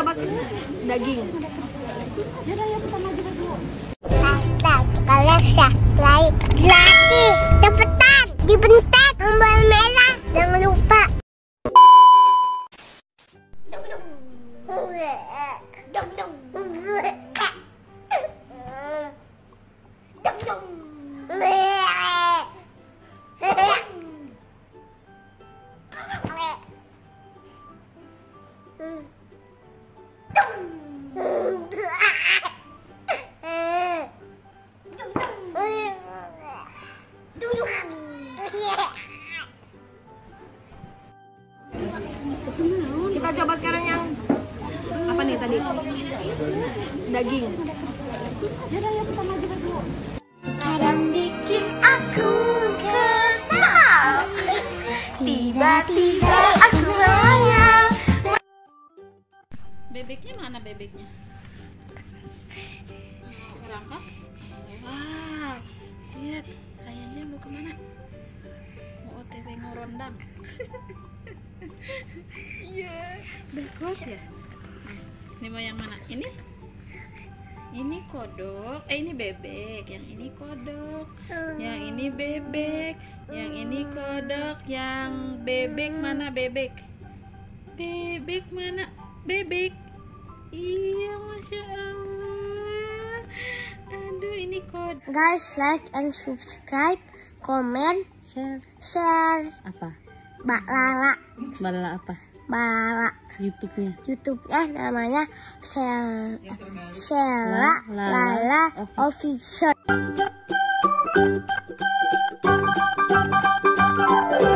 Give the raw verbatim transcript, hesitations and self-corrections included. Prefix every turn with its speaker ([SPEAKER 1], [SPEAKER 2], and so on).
[SPEAKER 1] coba daging.
[SPEAKER 2] Kalian subscribe lagi, cepetan dibentak tombol merah, jangan lupa.
[SPEAKER 1] Kita coba sekarang yang apa nih tadi? Daging.
[SPEAKER 2] Kadang bikin aku kesal, tiba-tiba aku sayang.
[SPEAKER 3] Bebeknya mana bebeknya? Berangkat? Wow, lihat kayaknya mau kemana? Mau O T W ngorondang. Iya, udah kuat ya. Ini mau yang mana? Ini? Ini kodok, eh ini bebek, yang ini kodok, yang ini bebek, yang ini kodok, yang bebek mana bebek? Bebek mana? Bebek. Iya, masya Allah. Aduh, ini kodok.
[SPEAKER 2] Guys, like and subscribe, comment,
[SPEAKER 4] Share
[SPEAKER 2] share.
[SPEAKER 4] apa?
[SPEAKER 2] Mbak Lala,
[SPEAKER 4] Balala apa?
[SPEAKER 2] Mbak Lala.
[SPEAKER 4] YouTube-nya.
[SPEAKER 2] YouTube-nya namanya Sel Sela
[SPEAKER 4] Lala
[SPEAKER 2] Lala Official.